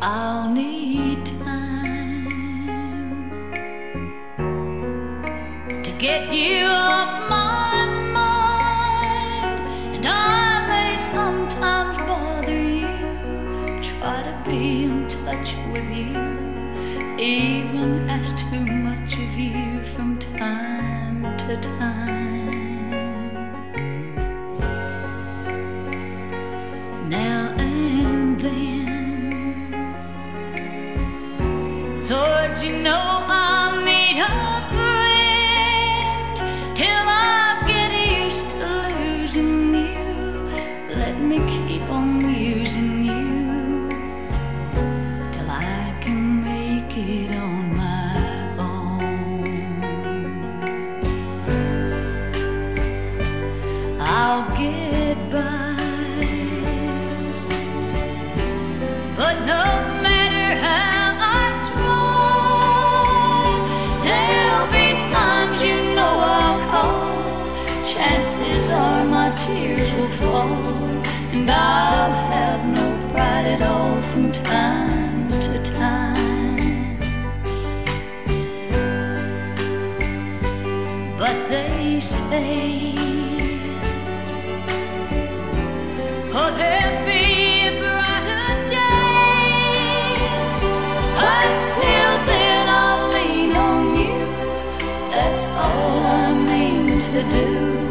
I'll need time to get you off my mind, and I may sometimes bother you, try to be in touch with you, even ask too much of you from time to time. Now and then, Lord, you know I'll need a friend till I get used to losing you. Let me keep on using you till I can make it on my own. I'll get by, but no matter how I try, there'll be times you know I'll call. Chances are my tears will fall, and I'll have no pride at all from time to time. But they say, oh, there'll be a brighter day. Until then I'll lean on you, that's all I'm aimed to do.